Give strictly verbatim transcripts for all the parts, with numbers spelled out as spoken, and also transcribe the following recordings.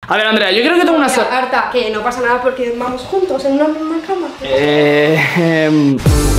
A ver, Andrea, yo creo que tengo una... So Arta, que no pasa nada porque vamos juntos en una misma cama. Eh... eh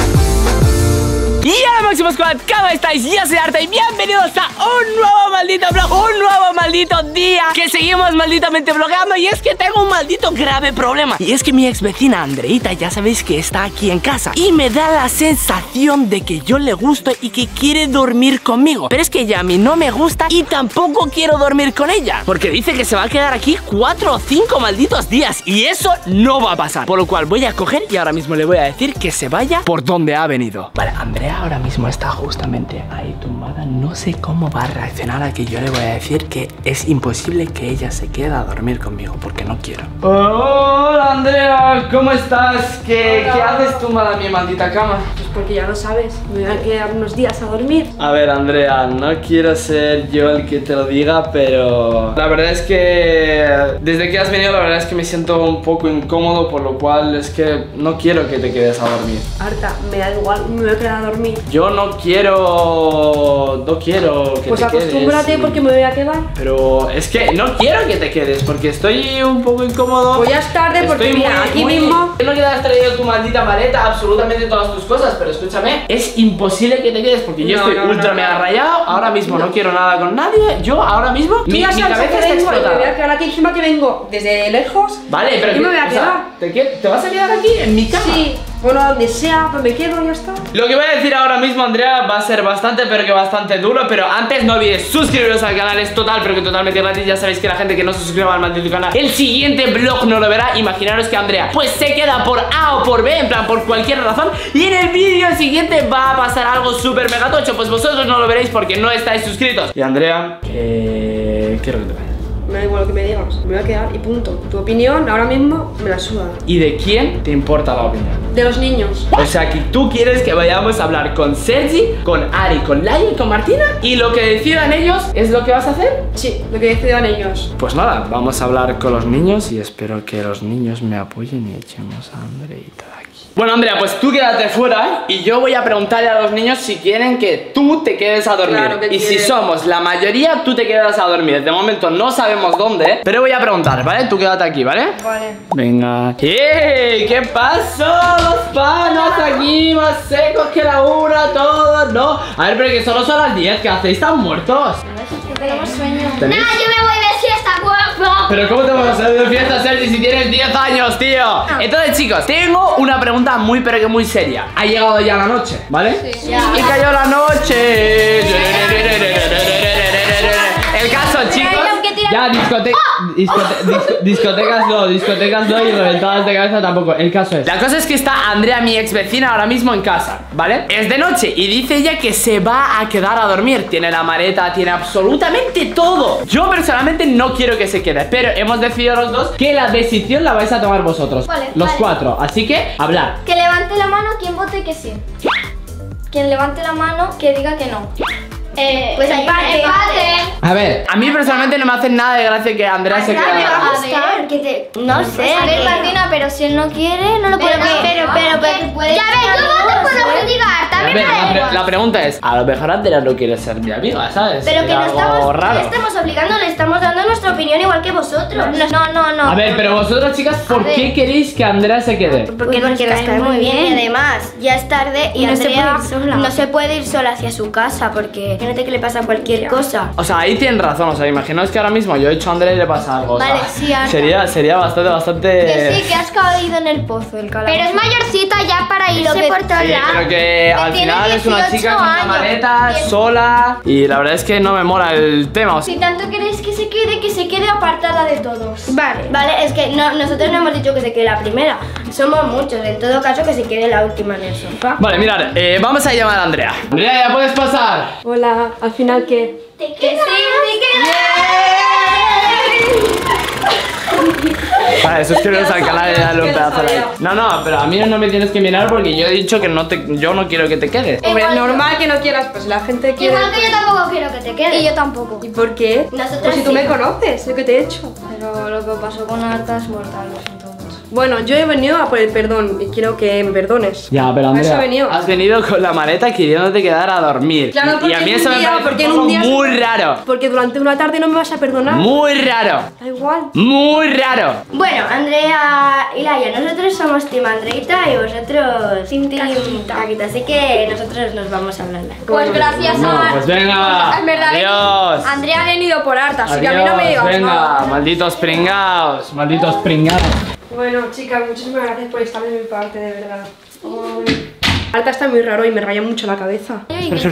Y hola Máximo Squad, ¿cómo estáis? Yo soy Arta y bienvenidos a un nuevo maldito vlog, un nuevo maldito día que seguimos malditamente vlogando. Y es que tengo un maldito grave problema. Y es que mi ex vecina Andreita, ya sabéis que está aquí en casa, y me da la sensación de que yo le gusto y que quiere dormir conmigo. Pero es que ella a mí no me gusta y tampoco quiero dormir con ella, porque dice que se va a quedar aquí cuatro o cinco malditos días. Y eso no va a pasar. Por lo cual voy a coger y ahora mismo le voy a decir que se vaya por donde ha venido. Vale, Andrea ahora mismo está justamente ahí tumbada. No sé cómo va a reaccionar a que yo le voy a decir que es imposible que ella se quede a dormir conmigo, porque no quiero. Hola Andrea, ¿cómo estás? ¿Qué, ¿qué haces tumbada en mi maldita cama? Pues porque ya lo sabes, me voy a quedar unos días a dormir. A ver Andrea, no quiero ser yo el que te lo diga, pero la verdad es que desde que has venido la verdad es que me siento un poco incómodo, por lo cual es que no quiero que te quedes a dormir. Arta, me da igual, me voy a quedar a dormir. Yo no quiero... no quiero que pues te quedes. Pues acostúmbrate porque me voy a quedar. Pero es que no quiero que te quedes porque estoy un poco incómodo. Pues ya es tarde porque estoy mira, muy, aquí muy... mismo. Yo no quiero haber traído tu maldita maleta, absolutamente todas tus cosas, pero escúchame, es imposible que te quedes porque yo no, estoy no, ultra no, mega no. rayado. Ahora mismo no. no quiero nada con nadie. Yo ahora mismo Tú mi, ya mi sabes cabeza que está vengo y me explotada. voy a quedar aquí encima que vengo desde lejos. Vale, pero aquí que, me voy a o quedar. sea, ¿te, ¿te vas a quedar aquí en mi cama? Sí, bueno, donde sea, pues me quedo y ya está. Lo que voy a decir ahora mismo, Andrea, va a ser bastante, pero que bastante duro. Pero antes no olvides suscribiros al canal, es total, pero que totalmente gratis. Ya sabéis que la gente que no se suscriba al maldito canal, el siguiente vlog no lo verá. Imaginaros que Andrea pues se queda por A o por B, en plan por cualquier razón, y en el vídeo siguiente va a pasar algo súper mega tocho. Pues vosotros no lo veréis porque no estáis suscritos. Y Andrea, ¿qué, qué es lo que te parece? Me da igual lo que me digas, me voy a quedar y punto. Tu opinión ahora mismo me la suda. ¿Y de quién te importa la opinión? De los niños. O sea que tú quieres que vayamos a hablar con Sergi, con Ari, con Laia y con Martina, y lo que decidan ellos es lo que vas a hacer. Sí, lo que decidan ellos. Pues nada, vamos a hablar con los niños y espero que los niños me apoyen y echemos a Andreita de aquí. Bueno Andrea, pues tú quédate fuera y yo voy a preguntarle a los niños si quieren que tú te quedes a dormir. Claro que y quieren. si somos la mayoría, tú te quedas a dormir. De momento no sabemos dónde, pero voy a preguntar, ¿vale? Tú quédate aquí, ¿vale? Vale. Venga. ¡Eh! ¿Qué pasó? Los panos aquí más secos que la una, todos, ¿no? A ver, pero que solo son las diez, ¿qué hacéis? ¿Están muertos? Tenemos sueño. ¿Tenéis? Nah, yo me voy de siesta, guapo. Pero ¿cómo te vas a hacer de fiesta, Sergi, si tienes diez años, tío? Entonces, chicos, tengo una pregunta muy pero que muy seria. Ha llegado ya la noche, ¿vale? Sí. Y cayó la noche. El caso, chicos. Ya, discote discote disco discotecas no, discotecas no y reventadas de cabeza tampoco. El caso es, la cosa es que está Andrea, mi ex vecina, ahora mismo en casa, ¿vale? Es de noche y dice ella que se va a quedar a dormir. Tiene la maleta, tiene absolutamente todo. Yo personalmente no quiero que se quede, pero hemos decidido los dos que la decisión la vais a tomar vosotros. Vale, los vale. cuatro, así que, hablar. Que levante la mano quien vote que sí. Quien levante la mano que diga que no. Eh, pues empate. empate. A ver, a mí personalmente no me hace nada de gracia que Andrea se quede. me va a Ah, gustar, que te... No sé. a ver, Martina, pero si él no quiere, no lo Pero, puede pero, pero, pero, Ya ves, yo voto por lo que diga Arta. A ver, la, pre la pregunta es, a lo mejor Andrea no quiere ser mi amiga, ¿sabes? Pero que Era no algo estamos, no raro. le estamos obligando, le estamos dando nuestra opinión igual que vosotros. No, no, no. A ver, pero vosotras, chicas, ¿por ver. qué queréis que Andrea se quede? Porque nos Porque nos cae cae muy muy bien. bien. Y además, ya es tarde y, Y no se Andrea puede ir sola. no se puede ir sola hacia su casa porque fíjate que le pasa cualquier cosa. O sea, ahí tienen razón, o sea, imaginaos que ahora mismo yo he hecho a Andrea y le pasa algo. o sea, Vale, sí, Arta. sería, sería bastante, bastante... Que sí, que has caído en el pozo el calabozo. Pero es mayorcita ya para irse que- por todos Sí, lados. pero que al tiene final es una dieciocho chica con una años. maleta, Tien- sola. Y la verdad es que no me mola el tema. O sea, Si tanto queréis que se quede, que se quede apartada de todos. Vale. Vale, es que no, nosotros no hemos dicho que se quede la primera. Somos muchos, en todo caso que se quede la última en el sofá. vale, mirad, eh, vamos a llamar a Andrea. Andrea, ya puedes pasar. Hola, al final ¿qué? ¿Te quedas? Sí, Vale, suscribiros al canal y dale un que lo pedazo de like. sabía. No, no, pero a mí no me tienes que mirar porque yo he dicho que no te, yo no quiero que te quedes. Hombre, Igual- normal que no quieras, pues la gente quiere. Igual que yo tampoco quiero que te quedes. Y yo tampoco. ¿Y por qué? Nosotras Pues si tú sí. me conoces, lo que te he hecho. Pero lo que pasó con Arta es mortal, lo siento mucho. Bueno, yo he venido a por el perdón y quiero que me perdones. Ya, pero A eso he Andrea, venido. has venido con la maleta queriéndote quedar a dormir. Claro, y, y porque a mí en un eso me día- parece porque un en poco un día- muy raro. Porque durante una tarde no me vas a perdonar. Muy raro. Da igual. Muy raro. Bueno, Andrea y Laia, nosotros somos Team Andreita y vosotros Team Caquita. Así que nosotros nos vamos a hablar. Pues gracias No, a... pues venga. Es verdad, Adiós. Andrea ha venido por harta, así que a mí Adiós, no me digas venga, nada. malditos pringaos, malditos pringaos. Bueno, chicas, muchísimas gracias por estar de mi parte, de verdad. Ay. Arta está muy raro y me raya mucho la cabeza.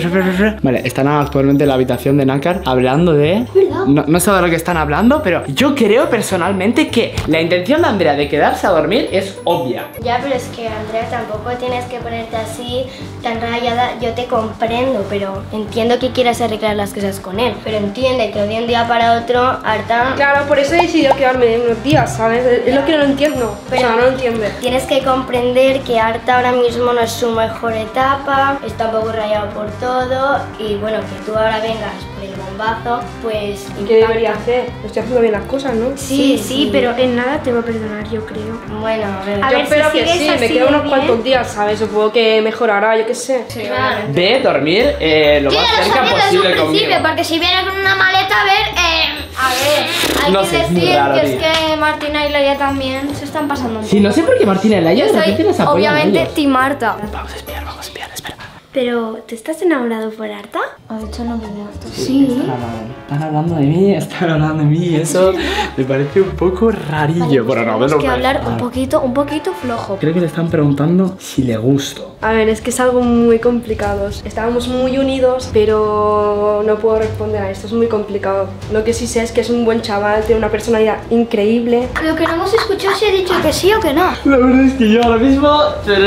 Vale, están actualmente en la habitación de Nácar hablando de... No, no sé de lo que están hablando, pero yo creo personalmente que la intención de Andrea de quedarse a dormir es obvia. Ya, pero es que Andrea, tampoco tienes que ponerte así tan rayada. Yo te comprendo, pero entiendo que quieras arreglar las cosas con él. Pero entiende que de un día para otro, Arta... Claro, por eso he decidido quedarme unos días, ¿sabes? Es lo que no entiendo. O sea, no lo entiende. Tienes que comprender que Arta ahora mismo no es su mejor etapa, está un poco rayado por todo y bueno, que tú ahora vengas por el bombazo, pues... ¿Y qué debería hacer? Estoy haciendo bien las cosas, ¿no? Sí, sí, pero en nada te va a perdonar, yo creo. Bueno, a ver... A Yo ver, espero si que sigues sí, me así quedo de unos bien. cuantos días, ¿sabes? Supongo que mejorará, yo qué sé. Claro. Ve dormir eh, lo Yo más ya lo cerca sabía desde posible un principio, conmigo. porque si vienes con una maleta, a ver, eh... A ver, hay No que sé, es muy decir raro, que tío. es que Martina y Laia también se están pasando un Sí, no sé por qué Martina y Laia de repente les apoyan a obviamente ellos. Team Marta. Vamos a espiar, vamos a espiar, espera. Pero, ¿te estás enamorado por Arta? Ha dicho no me gusta. Están hablando, están hablando de mí, están hablando de mí, eso me parece un poco rarillo. Bueno, no, Tenemos me lo que hablar parece. un poquito, un poquito flojo. Creo que le están preguntando si le gusto. A ver, es que es algo muy complicado. Estábamos muy unidos, pero no puedo responder a esto, es muy complicado. Lo que sí sé es que es un buen chaval, tiene una personalidad increíble. Lo que no hemos escuchado si he dicho que sí o que no. La verdad es que yo ahora mismo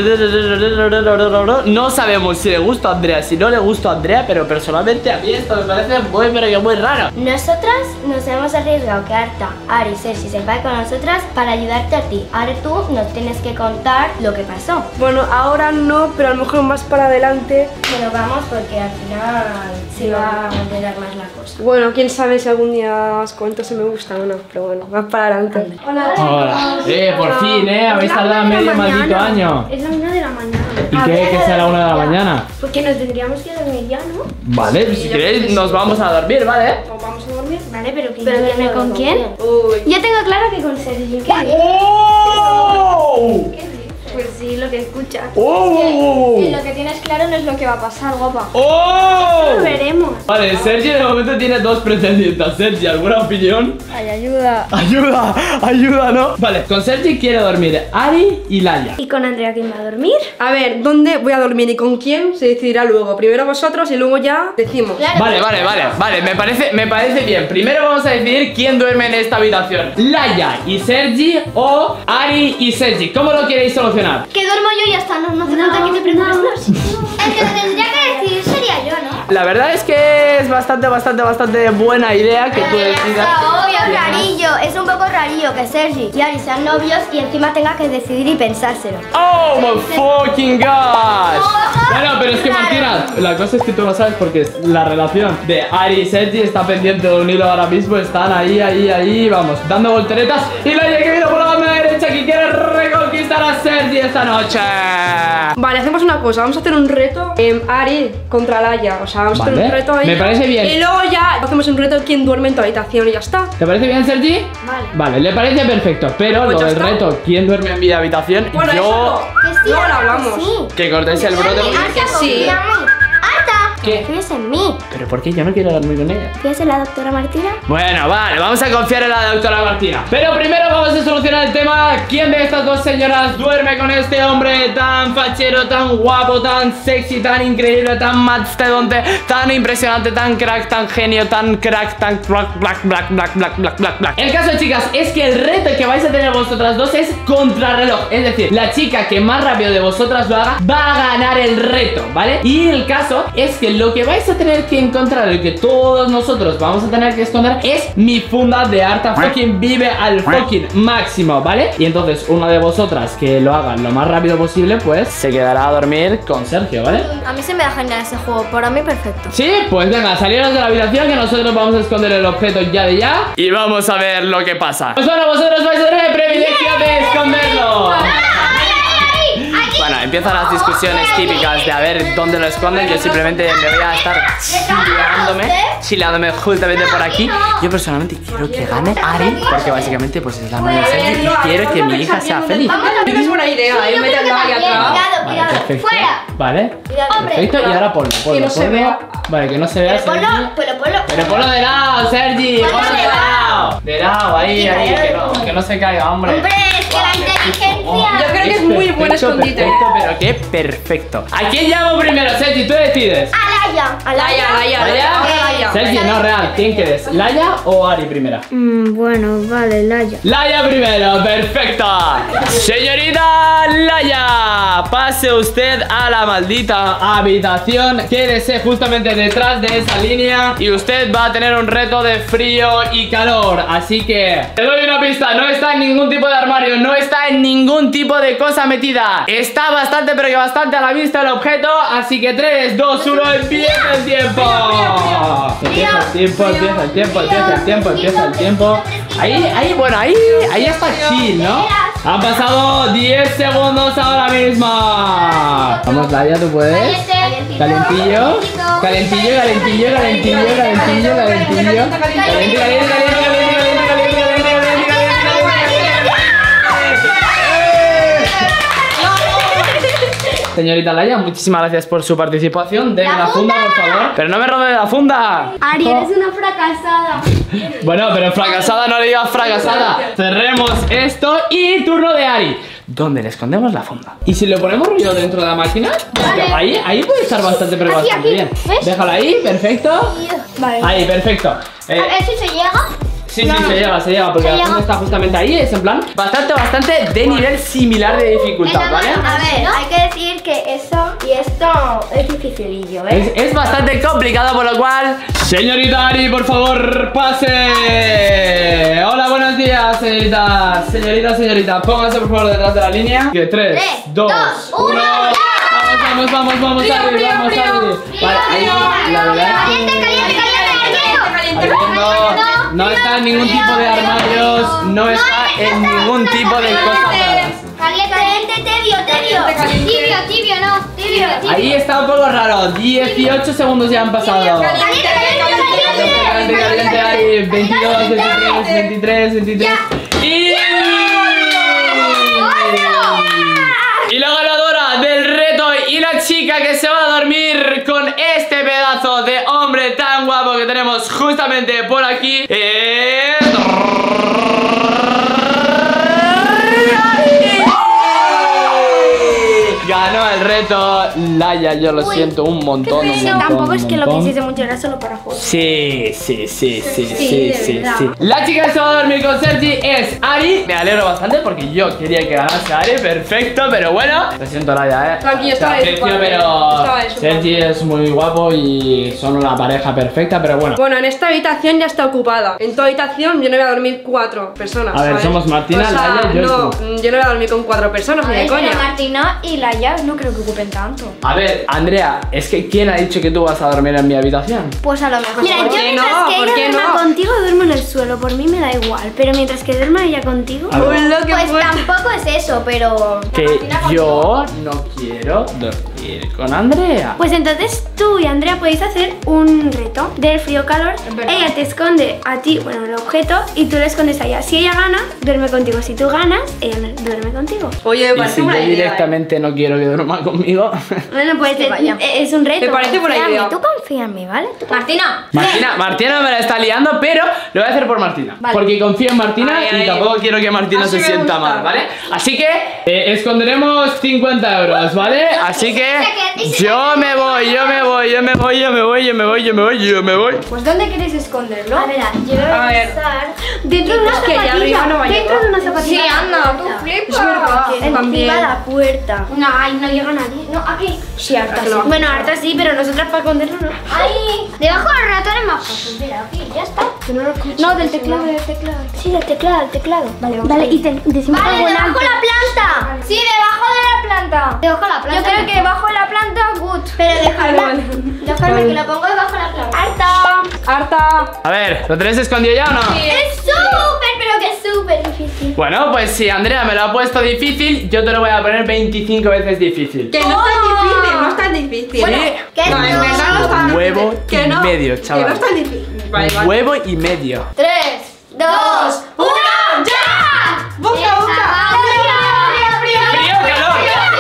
no sabemos si le gusta a Andrea, si no le gusta a Andrea, pero personalmente a mí esto me parece muy, pero que muy raro. Nosotras nos hemos arriesgado que Arta, Ari y Sergi se enfade con nosotras para ayudarte a ti. Ahora tú nos tienes que contar lo que pasó. Bueno, ahora no, pero a lo mejor más para adelante. Pero vamos, porque al final se va a enterar más la cosa. Bueno, quién sabe si algún día os cuento si me gusta o no, pero bueno, más para adelante. Hola, Hola. Eh, por fin, eh, habéis tardado medio maldito año. Es la una de la mañana. ¿Y qué? ¿Que sea la una de la mañana? Porque nos tendríamos que dormir ya, ¿no? Vale, pues si queréis nos vamos a dormir, ¿vale? ¿Nos vamos a dormir? Vale, pero que ¿Pero yo duerme con quién? Uy. Yo tengo claro que con Sergio. ¿Qué? ¡Oh! Pues sí, lo que escuchas. ¡Oh! Y lo que tienes claro no es lo que va a pasar, guapa. ¡Oh! Lo veremos. Vale, Sergi de momento tiene dos pretendientes. Sergi, ¿alguna opinión? Ay, ayuda. Ayuda, ayuda, ¿no? Vale, con Sergi quiere dormir Ari y Laia. ¿Y con Andrea quién va a dormir? A ver, ¿dónde voy a dormir y con quién? Se decidirá luego. Primero vosotros y luego ya decimos. Vale, vale, vale, vale, me parece, me parece bien. Primero vamos a decidir quién duerme en esta habitación, Laia y Sergi o Ari y Sergi. ¿Cómo lo queréis solucionar? Que duermo yo y ya está, no, no hace falta que te preocupes más. El que lo tendría que decidir sería yo, ¿no? La verdad es que es bastante, bastante, bastante buena idea que tú decidas. Obvio, rarillo. Es un poco rarillo que Sergi y Ari sean novios y encima tenga que decidir y pensárselo. ¡Oh, my fucking gosh! Bueno, pero es que Martina, la cosa es que tú lo sabes porque la relación de Ari y Sergi está pendiente de un hilo ahora mismo. Están ahí, ahí, ahí, vamos, dando volteretas. Y Laia que viene por la banda derecha que quiere reconquistar a Sergi esta noche. Vale, hacemos una cosa, vamos a hacer un reto eh, Ari contra Laia. O sea, vamos a Vale, hacer un reto ahí. me parece bien. Y luego ya hacemos un reto de quién duerme en tu habitación y ya está. ¿Te parece bien, Sergi? Vale. Vale, le parece perfecto. Pero Pues lo ya del está. reto, ¿quién duerme en mi habitación? Bueno, yo. eso no. Luego lo hablamos. Que cortéis el brote. Que sí. ¿Qué? Fíjese en mí. ¿Pero por qué? Yo no quiero dormir con ella. ¿Fíjese en la doctora Martina? Bueno, vale, vamos a confiar en la doctora Martina. Pero primero vamos a solucionar el tema. ¿Quién de estas dos señoras duerme con este hombre tan fachero, tan guapo, tan sexy, tan increíble, tan mastodonte, tan impresionante, tan crack, tan genio, tan crack, tan black, black, black, black, black, black, black, black? El caso, chicas, es que el reto que vais a tener vosotras dos es contrarreloj. Es decir, la chica que más rápido de vosotras lo haga va a ganar el reto, ¿vale? Y el caso es que que lo que vais a tener que encontrar, y que todos nosotros vamos a tener que esconder, es mi funda de Arta fucking vive al fucking máximo, ¿vale? Y entonces una de vosotras que lo hagan lo más rápido posible, pues se quedará a dormir con Sergio, ¿vale? A mí se me da genial ese juego, para mí perfecto. Sí, pues venga, saliros de la habitación que nosotros vamos a esconder el objeto ya de ya y vamos a ver lo que pasa. Pues bueno, vosotros vais a tener el privilegio de esconderlo. Bueno, empiezan las discusiones típicas de a ver dónde lo esconden. Yo simplemente me voy a estar chileándome, chileándome justamente por aquí. Yo personalmente quiero que gane Ari, porque básicamente pues es la madre de Sergio y quiero que mi hija sea feliz. Es buena idea, ahí meterlo ahí atrás. Vale, perfecto. Vale, perfecto. Y ahora ponlo, ponlo, ponlo. Vale, que no se vea, Sergi. Pero ponlo. Pero ponlo de lado, Sergi. Ponlo de lado. De lado, ahí, ahí. Que no, que no se caiga, hombre. Hombre, es que la inteligencia. Yo creo que es muy buen escondite. Perfecto, pero qué perfecto. ¿A quién llamo primero, Sergi? Tú decides. A Laia. A Laia, Laia, Laia. Sergi, no, real. ¿Quién quieres? ¿Laia o Ari primera? Mm, bueno, vale, Laia. Laia primero, perfecto. Señorita Laia, pase usted a la maldita habitación. Quédese justamente detrás de esa línea y usted va a tener un reto de frío y calor. Así que te doy una pista, no está en ningún tipo de armario, no está en ningún tipo de cosa metida. Está bastante, pero que bastante a la vista el objeto. Así que tres, dos, uno, empieza el tiempo. Empieza el tiempo, empieza el tiempo, empieza el tiempo, empieza el tiempo. Ahí, ahí, bueno, ahí, ahí está chill, ¿no? Han pasado diez segundos ahora mismo. Vamos, Laia, tú puedes. Calentillo, calentillo, calentillo, calentillo, calentillo, calentillo. Caliente, caliente, caliente. Señorita Laia, muchísimas gracias por su participación. Denme la funda, por favor. Pero no me robe la funda. Ari, eres una fracasada. Bueno, pero fracasada no le digas fracasada. Cerremos esto y turno de Ari. ¿Dónde le escondemos la funda? ¿Y si le ponemos rollo dentro de la máquina? Vale. Ahí, ahí puede estar bastante, pero Aquí, bastante aquí. bien. ¿Ves? Déjala ahí, perfecto. Vale. Ahí, perfecto. Eh, A ver si se llega. Sí, sí, se llega, se llega, porque Se la funda llega. está justamente ahí. Es en plan bastante, bastante de nivel similar de dificultad, ¿vale? A ver, hay que decir que eso y esto es dificilillo, ¿eh? Es, es bastante complicado, por lo cual, señorita Ari, por favor, pase. Hola, buenos días, señorita. Señorita, señorita, póngase por favor detrás de la línea. Que tres, Tres, dos, dos, uno. uno, Vamos, vamos, vamos, vamos, Frío, Ari, frío, vamos, frío. Ari. Vale, ahí, la verdad es Caliente, que caliente, caliente, Ari, no, no está en ningún tipo de armarios, no está en ningún tipo de cosas raras. Caliente, caliente, tibio, tibio. Tibio, tibio, no. Tibio, tibio. Ahí está un poco raro, dieciocho segundos ya han pasado. Caliente, caliente, Caliente, caliente, Ari. veintidós, veintitrés, veintitrés, veintitrés. Y... y la ganadora del reto y la chica que se va a dormir con este pedazo de hombre tan guapo que tenemos justamente por aquí es... Ganó el reto Laia, yo lo siento un montón, un montón, Tampoco es que un lo montón. quisiese mucho, era solo para jugar. Sí, sí, sí, sí, sí, Sí, de sí, verdad. sí. La chica que se va a dormir con Sergi es Ari. Me alegro bastante porque yo quería que ganase Ari, perfecto, pero bueno. Lo siento, Laia, eh. Tranquilo, estaba Te de su aprecio, parte, pero estaba de su Sergi es muy guapo y son una pareja perfecta, pero bueno. Bueno, en esta habitación ya está ocupada. En tu habitación yo no voy a dormir cuatro personas. A ver, ¿sabes? somos Martina, O sea, Laia y yo y no, tú. yo no voy a dormir con cuatro personas, ni de coña. Martina y Laia no creo que ocupen tanto. A ver, Andrea, es que ¿quién ha dicho que tú vas a dormir en mi habitación? Pues a lo mejor. Mira, ¿por yo qué mientras no? que ¿Por ella qué duerma no? contigo, duermo en el suelo, por mí me da igual. Pero mientras que duerma ella contigo. A ver, Lo que Pues fue. tampoco es eso, pero... que yo no quiero dormir con Andrea. Pues entonces tú y Andrea podéis hacer un reto del frío-calor. verdad. Ella te esconde a ti, bueno, el objeto, y tú le escondes a ella. Si ella gana, duerme contigo. Si tú ganas, ella no- duerme contigo. Oye, me Y parece si yo buena idea. directamente no quiero que duerma conmigo. Bueno, pues que vaya. eh, es un reto. Me parece buena confía en mí, idea. Tú confía en mí, ¿vale? Tú Martina. Martina, Martina me la está liando, pero lo voy a hacer por Martina. Vale. Porque confío en Martina Ay, y ay. tampoco quiero que Martina Así se me sienta gusta. mal, ¿vale? Así que eh, esconderemos cincuenta euros, ¿vale? Así que yo me voy, yo me voy, yo me voy, yo me voy, yo me voy, yo me voy, yo me voy. Pues ¿dónde queréis esconderlo? A ver, yo voy A a ver. pensar... Dentro de una Es que ya zapatilla. arriba no va a Dentro llegar. de una zapatilla. Sí, anda, tú flipas. Es verdad, Encima también. la puerta. No, ahí no llega nadie. No, aquí. Sí, harta, sí. Bueno, harta sí, pero nosotras para escondernos no. Ahí, debajo del ratón es más fácil. Mira, aquí, ya está. No, del teclado, del teclado. Sí, del teclado, del teclado. Vale, vamos Vale, a ver. y te, decimos Vale, algo en debajo alto. la planta. Sí, debajo de la planta. Debajo de la planta. Yo creo que debajo de la planta, good. Pero dejarme, dejarme que lo pongo debajo de la planta. Harta. Harta. A ver, ¿lo tenéis escondido ya o no? Es súper, pero que es súper difícil. Bueno, pues si Andrea me lo ha puesto difícil, yo te lo voy a poner veinticinco veces difícil. Que no es tan difícil, no es tan difícil. Sí, ¿Qué No, en no? verdad no es tan un huevo difícil. Que y no, medio, Que no chaval. es tan difícil. Vale, Un vale. huevo y medio. Tres, dos, uno, ¡ya! Busca, busca. ¡Frío, calor!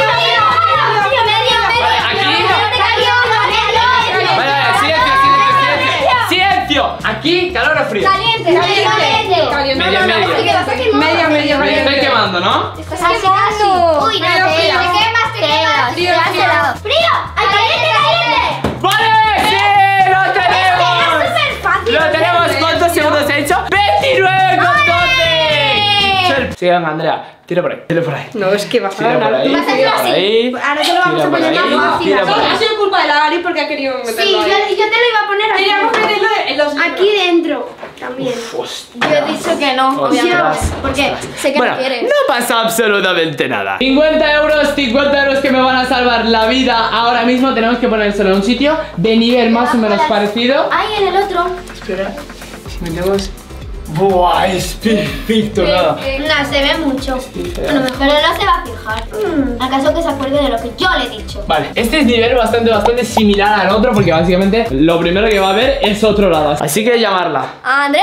Vale, aquí. Vale, vale, silencio, silencio, silencio. ¡Silencio! Aquí, calor o frío. Caliente, caliente. Caliente. Medio, medio. Medio, medio, Me medio. estoy quemando, ¿no? Estás casi, casi. Uy, no, Frío, te frío. te quemas, te quemas. Frío, Te has frío. helado. ¡Frío! ¡Ay, caliente, caliente! ¡Vale! ¡Sí! ¡Lo tenemos! súper fácil. ¡Lo tenemos! ¿Cuántos segundos he hecho? ¡veintinueve contotes! Sigue, Andrea. Tira por ahí, tira por ahí. No, es que vas a Tira por ganar. ahí, Tú vas a tira por ahí. Ahora te lo vamos tira a por poner ahí, más fácil. tira por No, ahí. ha sido culpa de la Ari porque ha querido meterlo Sí, yo, ahí. yo te lo iba a poner aquí. Queríamos meterlo en los Aquí dentro también. Yo he dicho que no, obviamente. Ostras. Porque sé que Bueno, no quieres. no pasa absolutamente nada. cincuenta euros, cincuenta euros que me van a salvar la vida. Ahora mismo tenemos que ponérselo en un sitio de nivel más o menos parecido. Ahí en el otro. Espera, si metemos... ¡Buah! Es perfecto, nada. No, se ve mucho. Bueno, mejor no se va a fijar. ¿Acaso que se acuerde de lo que yo le he dicho? Vale, este es nivel bastante, bastante similar al otro porque básicamente lo primero que va a ver es otro lado. Así que llamarla. ¡Andrea!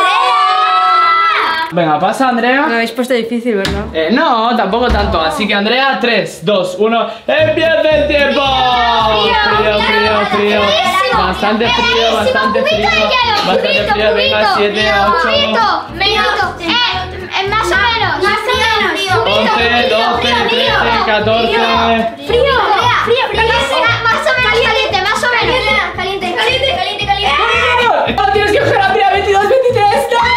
Venga, pasa, Andrea. Me habéis puesto difícil, ¿verdad? Eh, no, tampoco tanto. Así que Andrea, tres, dos, uno, ¡empieza el tiempo! Frío, frío, frío. Bastante frío, bastante frío. Bastante frío, venga, siete, ocho, Minuto. Eh, eh, más o menos. Más o menos. once, doce, trece, catorce. Frío, frío, frío. Más o menos caliente, más o menos. Caliente, caliente, caliente, caliente. ¡No tienes que coger Andrea! ¡veintidós, veintitrés! ¡No!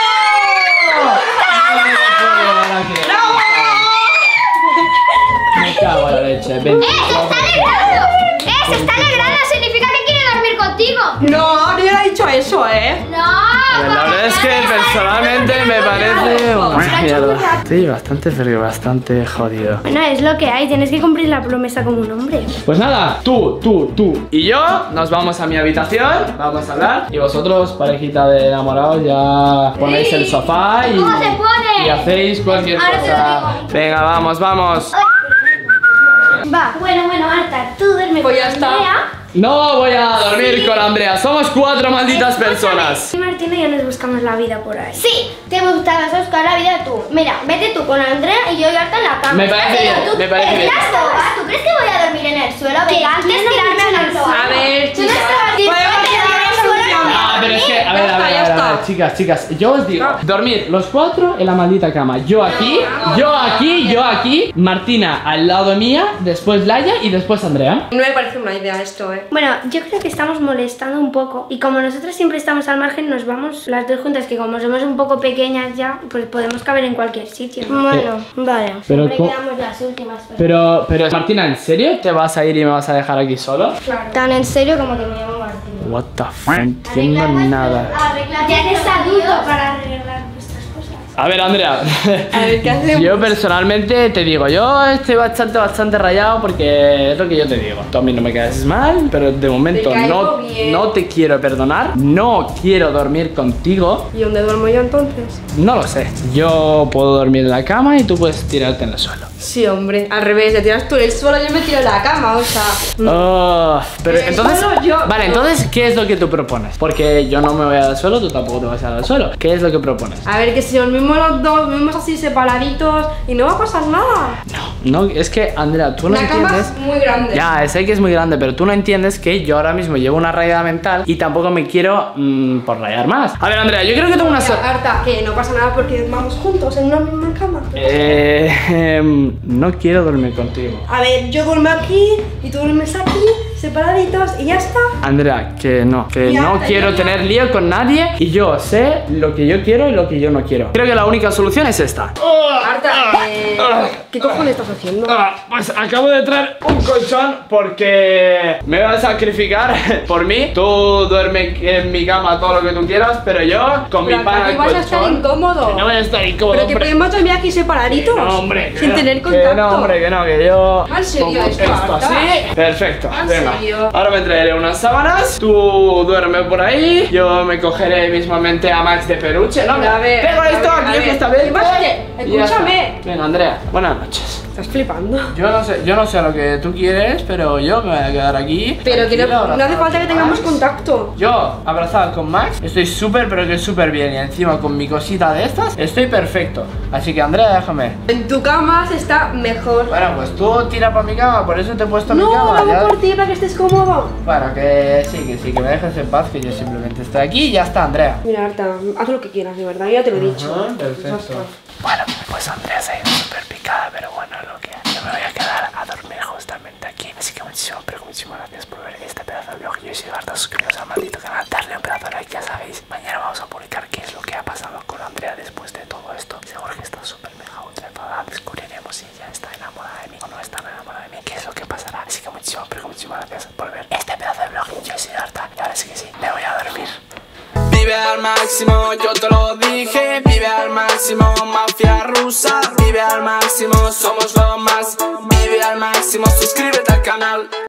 Me cago en la leche. ¡Eh, se está alegrando! ¡Eh, se está alegrando! Significa que quiere dormir contigo. No, Ari ha dicho eso, ¿eh? No. La verdad es que personalmente me parece una mierda. Estoy bastante frío, bastante jodido. Bueno, es lo que hay, tienes que cumplir la promesa como un hombre. Pues nada, tú, tú, tú y yo nos vamos a mi habitación, vamos a hablar. Y vosotros, parejita de enamorados, ya ponéis el sofá y, ¿Cómo se pone? y hacéis cualquier Ahora te lo cosa. digo. Venga, vamos, vamos. Va, bueno, bueno, Marta, tú duerme Pues con ya está. Andrea. No voy a dormir con Andrea, somos cuatro malditas personas. Y Martina y yo nos buscamos la vida por ahí. Sí, te gustaba buscar la vida tú. Mira, vete tú con Andrea y yo ya está en la cama. Me parece Pero bien, tú- me parece eh, bien. ya está. ¿Tú crees que voy a dormir en el suelo? Venga, antes ¿quién no tirarme ha en el dicho suelo. A ver, Tú no chicas. estabas diciendo Podemos que llegar a en el una suelo solución. no Ah, pero es que, a ver, Ya a ver, está, a ver, ya a ver, está. chicas, chicas, yo os digo, dormir los cuatro en la maldita cama. Yo aquí, yo aquí, yo aquí, Martina al lado mía, después Laia y después Andrea. No me parece una idea esto, ¿eh? Bueno, yo creo que estamos molestando un poco y como nosotros siempre estamos al margen, nos vamos las dos juntas, que como somos un poco pequeñas ya, pues podemos caber en cualquier sitio, ¿no? Bueno, vale. Pero Siempre co- quedamos las últimas. Pero... Pero, pero, Martina, ¿en serio te vas a ir y me vas a dejar aquí solo? Tan en serio como que me llamo Martín. What the fuck, no entiendo nada. Ya eres adulto para arreglar nuestras cosas. A ver, Andrea, A ver, ¿qué hacemos? yo personalmente te digo, yo estoy bastante, bastante rayado porque es lo que yo te digo. Tú a mí no me quedas mal, pero de momento Te caigo no, bien. no te quiero perdonar, no quiero dormir contigo. ¿Y dónde duermo yo entonces? No lo sé, yo puedo dormir en la cama y tú puedes tirarte en el suelo. Sí, hombre, al revés, te tiras tú en el suelo, yo me tiro en la cama, o sea. Oh, pero Eh, entonces, solo yo- vale, entonces, ¿qué es lo que tú propones? Porque yo no me voy al suelo, tú tampoco te vas a ir al suelo. ¿Qué es lo que propones? A ver, que si dormimos los dos, vivimos así separaditos y no va a pasar nada. No, es que, Andrea, tú no La cama entiendes. es muy grande. Ya, sé que es muy grande, pero tú no entiendes que yo ahora mismo llevo una rayada mental y tampoco me quiero mm, por rayar más. A ver, Andrea, yo creo que tengo una so- Ya, Arta, que no pasa nada porque vamos juntos en una misma cama. Eh, em, no quiero dormir contigo. A ver, yo duermo aquí y tú duermes aquí. separaditos y ya está. Andrea, que no, que Ya, no ya, quiero ya. tener lío con nadie y yo sé lo que yo quiero y lo que yo no quiero. Creo que la única solución es esta. Arta, eh, ¿qué cojones estás haciendo? Ah, pues acabo de traer un colchón porque me voy a sacrificar por mí. Tú duerme en mi cama todo lo que tú quieras, pero yo con Pero mi pana aquí el vas a colchón. estar incómodo. Que no voy a estar incómodo. Pero que hombre. podemos dormir aquí separaditos. No, hombre, que sin no, tener que contacto. no, hombre, que no, que yo. ¿En serio pongo esto, esto Arta? así. Perfecto. ¿En Venga. serio? Ahora me traeré unas sábanas. Tú duerme por ahí. Yo me cogeré mismamente a Max de peluche. No, A ver, pego a esto ver, a aquí ver. justamente. ¿Qué pasa? Que- y ya está. escúchame. Venga, Andrea. Buenas noches. Estás flipando. Yo no sé, yo no sé lo que tú quieres, pero yo me voy a quedar aquí. Pero que no, tranquilo, no hace abrazado falta que con tengamos Max. contacto. Yo, abrazado con Max, estoy súper, pero que súper bien. Y encima con mi cosita de estas, estoy perfecto. Así que, Andrea, déjame. En tu cama se está mejor. Bueno, pues tú tira para mi cama, por eso te he puesto mi No, cama. vamos ya. por ti para que estés cómodo. Bueno, que sí, que sí, que me dejes en paz, que yo simplemente estoy aquí y ya está, Andrea. Mira, Arta, haz lo que quieras, de verdad, ya te lo he dicho. Ajá, perfecto. Ya está. Bueno, pues Andrea se ha ido súper picada, pero bueno, lo que yo me voy a quedar a dormir justamente aquí. Así que muchísimas, pero muchísimas gracias por ver este pedazo de vlog. Yo soy Barta, suscribiros al maldito canal, darle un pedazo de like, ya sabéis. Mañana vamos a publicar qué es lo que ha pasado con Andrea después de todo esto. Seguro que está súper mega ultra enfadada. Descubriremos si ella está enamorada de mí o no está enamorada de mí. ¿Qué es lo que pasará? Así que muchísimas, pero muchísimas gracias por ver este pedazo de vlog. Yo soy Barta y ahora sí que sí, me voy a dormir. Vive al máximo, yo te lo dije. Vive al máximo, mafia rusa. Vive al máximo, somos lo más. Vive al máximo, suscríbete al canal.